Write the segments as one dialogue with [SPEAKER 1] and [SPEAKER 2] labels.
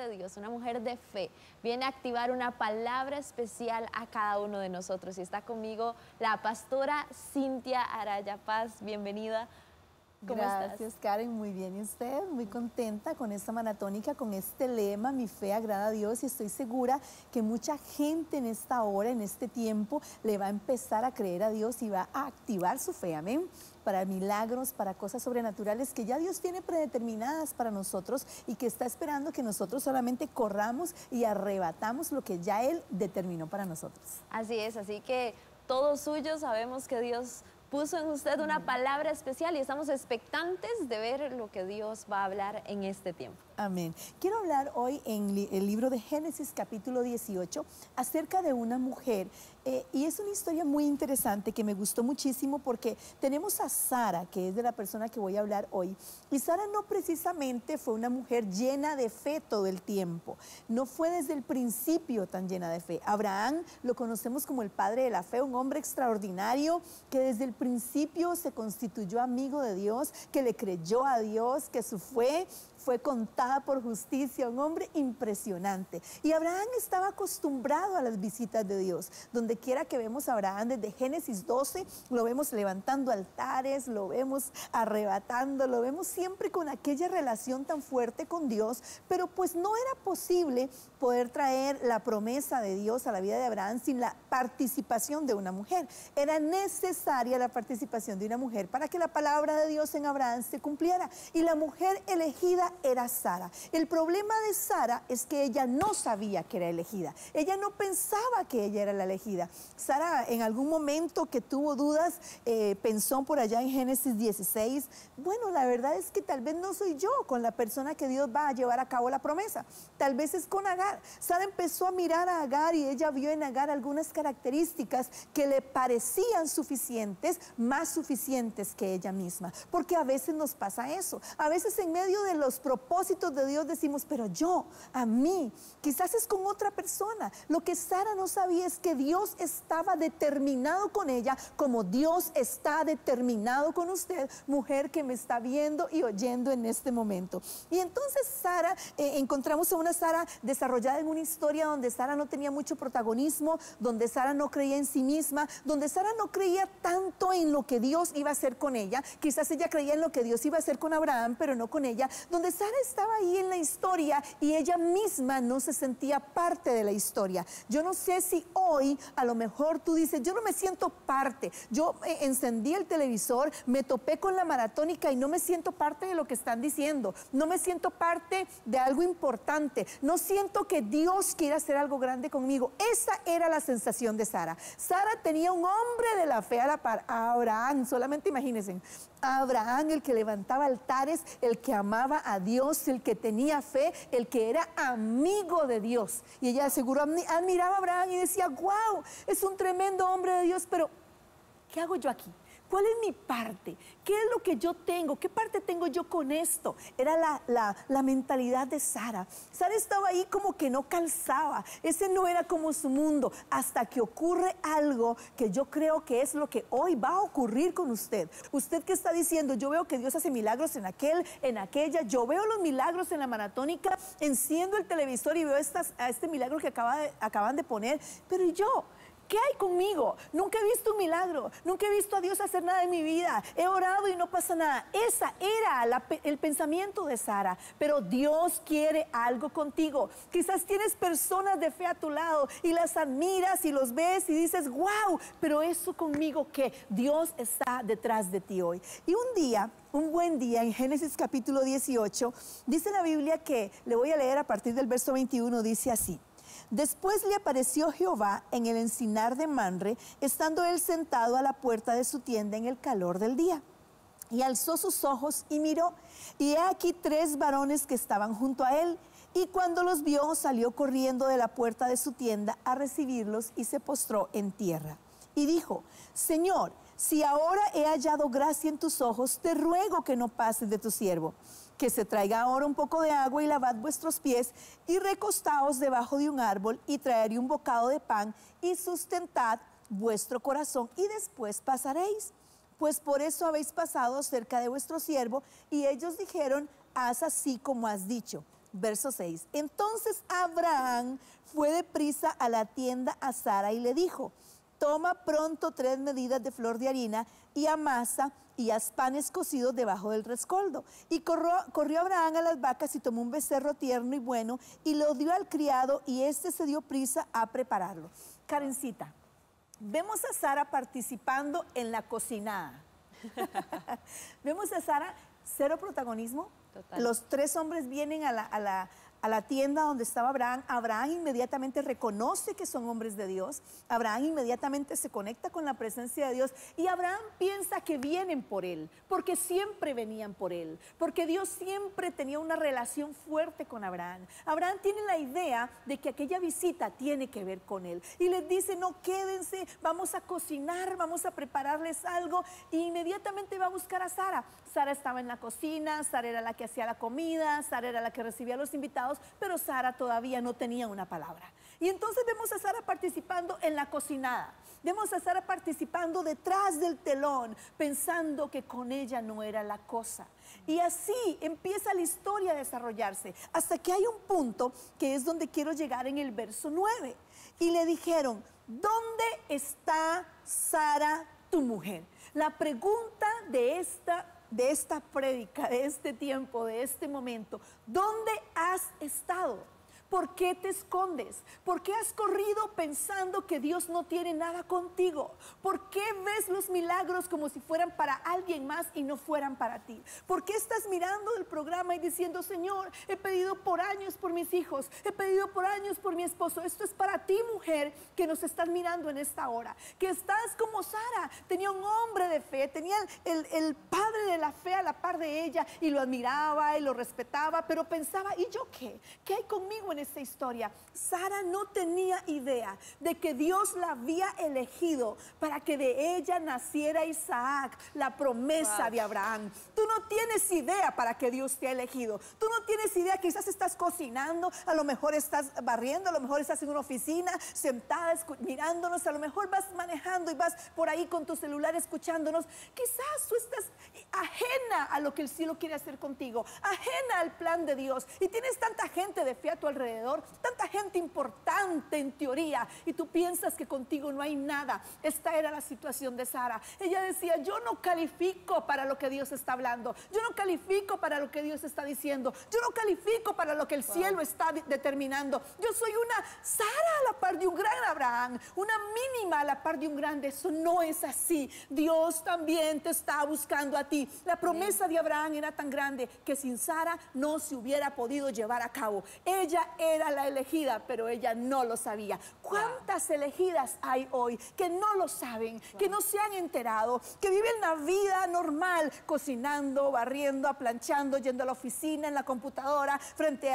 [SPEAKER 1] de Dios, una mujer de fe, viene a activar una palabra especial a cada uno de nosotros. Y está conmigo la pastora Cintia Araya Paz. Bienvenida. ¿Cómo
[SPEAKER 2] Gracias,
[SPEAKER 1] estás?
[SPEAKER 2] Karen, muy bien. ¿Y usted? Muy contenta con esta maratónica, con este lema, mi fe agrada a Dios, y estoy segura que mucha gente en esta hora, en este tiempo, le va a empezar a creer a Dios y va a activar su fe, amén, para milagros, para cosas sobrenaturales que ya Dios tiene predeterminadas para nosotros y que está esperando que nosotros solamente corramos y arrebatamos lo que ya Él determinó para nosotros.
[SPEAKER 1] Así es, así que todo suyo, sabemos que Dios puso en usted una palabra especial y estamos expectantes de ver lo que Dios va a hablar en este tiempo.
[SPEAKER 2] Amén. Quiero hablar hoy en el libro de Génesis capítulo 18 acerca de una mujer y es una historia muy interesante que me gustó muchísimo porque tenemos a Sara, que es de la persona que voy a hablar hoy, y Sara no precisamente fue una mujer llena de fe todo el tiempo, no fue desde el principio tan llena de fe. Abraham lo conocemos como el padre de la fe, un hombre extraordinario que desde el principio se constituyó amigo de Dios, que le creyó a Dios, que su fe fue contada por justicia, un hombre impresionante. Y Abraham estaba acostumbrado a las visitas de Dios. Donde quiera que vemos a Abraham, desde Génesis 12, lo vemos levantando altares, lo vemos arrebatando, lo vemos siempre con aquella relación tan fuerte con Dios, pero pues no era posible poder traer la promesa de Dios a la vida de Abraham sin la participación de una mujer. Era necesaria la participación de una mujer para que la palabra de Dios en Abraham se cumpliera. Y la mujer elegida era Sara. El problema de Sara es que ella no sabía que era elegida. Ella no pensaba que ella era la elegida. Sara en algún momento que tuvo dudas, pensó por allá en Génesis 16, bueno, la verdad es que tal vez no soy yo con la persona que Dios va a llevar a cabo la promesa. Tal vez es con Agar. Sara empezó a mirar a Agar y ella vio en Agar algunas características que le parecían suficientes, más suficientes que ella misma. Porque a veces nos pasa eso. A veces en medio de los propósitos de Dios decimos, pero yo, a mí, quizás es con otra persona. Lo que Sara no sabía es que Dios estaba determinado con ella, como Dios está determinado con usted, mujer que me está viendo y oyendo en este momento. Y entonces Sara, encontramos a una Sara desarrollada en una historia donde Sara no tenía mucho protagonismo, donde Sara no creía en sí misma, donde Sara no creía tanto en lo que Dios iba a hacer con ella. Quizás ella creía en lo que Dios iba a hacer con Abraham, pero no con ella. Donde Sara estaba ahí en la historia y ella misma no se sentía parte de la historia. Yo no sé si hoy a lo mejor tú dices, yo no me siento parte. Yo encendí el televisor, me topé con la maratónica y no me siento parte de lo que están diciendo. No me siento parte de algo importante. No siento que Dios quiera hacer algo grande conmigo. Esa era la sensación de Sara. Sara tenía un hombre de la fe a la par, a Abraham, solamente imagínense. Abraham, el que levantaba altares, el que amaba a Dios, el que tenía fe, el que era amigo de Dios. Y ella seguro admiraba a Abraham y decía, wow, es un tremendo hombre de Dios, pero ¿qué hago yo aquí? ¿Cuál es mi parte? ¿Qué es lo que yo tengo? ¿Qué parte tengo yo con esto? Era la mentalidad de Sara. Sara estaba ahí como que no calzaba. Ese no era como su mundo. Hasta que ocurre algo que yo creo que es lo que hoy va a ocurrir con usted. Usted que está diciendo, yo veo que Dios hace milagros en aquel, en aquella. Yo veo los milagros en la maratónica. Enciendo el televisor y veo este milagro que acaban de poner. Pero ¿y yo? ¿Qué hay conmigo? Nunca he visto un milagro, nunca he visto a Dios hacer nada en mi vida, he orado y no pasa nada. Esa era el pensamiento de Sara, pero Dios quiere algo contigo. Quizás tienes personas de fe a tu lado y las admiras y los ves y dices, wow, pero eso conmigo, ¿qué? Dios está detrás de ti hoy. Y un día, un buen día, en Génesis capítulo 18, dice la Biblia que, le voy a leer a partir del verso 21, dice así. Después le apareció Jehová en el encinar de Manre, estando él sentado a la puerta de su tienda en el calor del día. Y alzó sus ojos y miró, y he aquí 3 varones que estaban junto a él. Y cuando los vio, salió corriendo de la puerta de su tienda a recibirlos y se postró en tierra. Y dijo, Señor, si ahora he hallado gracia en tus ojos, te ruego que no pases de tu siervo. Que se traiga ahora un poco de agua y lavad vuestros pies y recostaos debajo de un árbol y traeré un bocado de pan y sustentad vuestro corazón y después pasaréis. Pues por eso habéis pasado cerca de vuestro siervo. Y ellos dijeron, haz así como has dicho. Verso 6. Entonces Abraham fue deprisa a la tienda a Sara y le dijo: toma pronto 3 medidas de flor de harina y amasa y haz panes cocidos debajo del rescoldo. Y corrió Abraham a las vacas y tomó un becerro tierno y bueno y lo dio al criado y éste se dio prisa a prepararlo. Karencita, vemos a Sara participando en la cocinada. Vemos a Sara, cero protagonismo. Total. Los 3 hombres vienen a la tienda donde estaba Abraham. Abraham inmediatamente reconoce que son hombres de Dios. Abraham inmediatamente se conecta con la presencia de Dios. Y Abraham piensa que vienen por él, porque siempre venían por él, porque Dios siempre tenía una relación fuerte con Abraham. Abraham tiene la idea de que aquella visita tiene que ver con él. Y les dice: no, quédense, vamos a cocinar, vamos a prepararles algo. Y inmediatamente va a buscar a Sara. Sara estaba en la cocina, Sara era la que hacía la comida, Sara era la que recibía a los invitados, pero Sara todavía no tenía una palabra. Y entonces vemos a Sara participando en la cocinada. Vemos a Sara participando detrás del telón, pensando que con ella no era la cosa. Y así empieza la historia a desarrollarse, hasta que hay un punto que es donde quiero llegar en el verso 9. Y le dijeron: ¿dónde está Sara, tu mujer? La pregunta de esta prédica, de este tiempo, de este momento: ¿dónde has estado? ¿Por qué te escondes? ¿Por qué has corrido pensando que Dios no tiene nada contigo? ¿Por qué ves los milagros como si fueran para alguien más y no fueran para ti? ¿Por qué estás mirando el programa y diciendo: Señor, he pedido por años por mis hijos, he pedido por años por mi esposo? Esto es para ti, mujer, que nos estás mirando en esta hora, que estás como Sara. Tenía un hombre de fe, tenía el padre de la fe a la par de ella, y lo admiraba y lo respetaba, pero pensaba: ¿y yo qué? ¿Qué hay conmigo en esta historia? Sara no tenía idea de que Dios la había elegido para que de ella naciera Isaac, la promesa de Abraham. Tú no tienes idea para que Dios te ha elegido. Tú no tienes idea. Quizás estás cocinando, a lo mejor estás barriendo, a lo mejor estás en una oficina sentada mirándonos, a lo mejor vas manejando y vas por ahí con tu celular escuchándonos. Quizás tú estás ajena a lo que el cielo quiere hacer contigo, ajena al plan de Dios, y tienes tanta gente de fe a tu alrededor, tanta gente importante en teoría, y tú piensas que contigo no hay nada. Esta era la situación de Sara. Ella decía: yo no califico para lo que Dios está hablando, yo no califico para lo que Dios está diciendo, yo no califico para lo que el cielo está determinando. Yo soy una Sara a la par de un gran Abraham, una mínima a la par de un grande. Eso no es así. Dios también te está buscando a ti. La promesa de Abraham era tan grande que sin Sara no se hubiera podido llevar a cabo. Ella era la elegida, pero ella no lo sabía. ¿Cuántas elegidas hay hoy que no lo saben, que no se han enterado, que viven la vida normal, cocinando, barriendo, planchando, yendo a la oficina, en la computadora, frente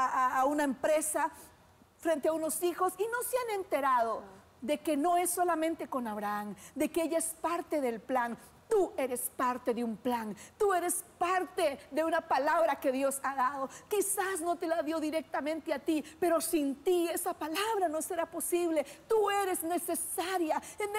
[SPEAKER 2] a una empresa, frente a unos hijos, y no se han enterado de que no es solamente con Abraham, de que ella es parte del plan? Tú eres parte de un plan, tú eres parte de una palabra que Dios ha dado. Quizás no te la dio directamente a ti, pero sin ti esa palabra no será posible. Tú eres necesaria, es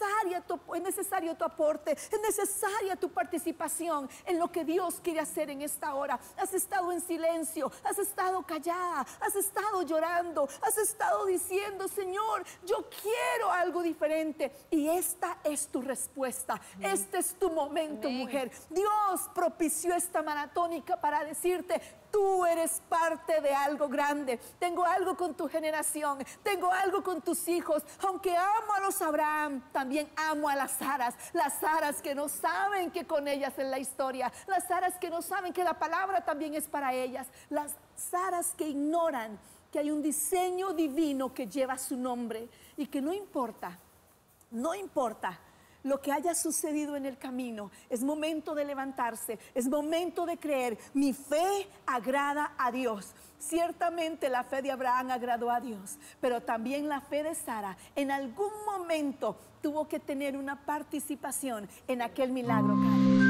[SPEAKER 2] necesario tu aporte, es necesaria tu participación en lo que Dios quiere hacer en esta hora. Has estado en silencio, has estado callada, has estado llorando, has estado diciendo: Señor, yo quiero algo diferente, y esta es tu respuesta. Este es tu momento, mujer. Dios propició esta maratónica para decirte: tú eres parte de algo grande. Tengo algo con tu generación, tengo algo con tus hijos. Aunque amo a los Abraham, también amo a las Saras que no saben que con ellas en la historia, las Saras que no saben que la palabra también es para ellas, las Saras que ignoran que hay un diseño divino que lleva su nombre, y que no importa lo que haya sucedido en el camino, es momento de levantarse, es momento de creer. Mi fe agrada a Dios. Ciertamente la fe de Abraham agradó a Dios, pero también la fe de Sara en algún momento tuvo que tener una participación en aquel milagro.